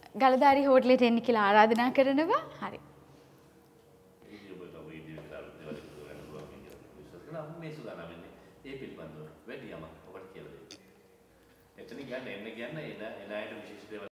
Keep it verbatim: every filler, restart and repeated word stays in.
ගලදාරි හෝටලෙට එන්න කියලා ආරාධනා කරනවා. හරි. මේ සුදානම් ඉන්නේ ඒ පිළිබඳව වැඩි යමක් ඔබට කියලා දෙන්න. එතන ගන්න එන්න කියන්න එන එන අයට විශේෂ දේවල්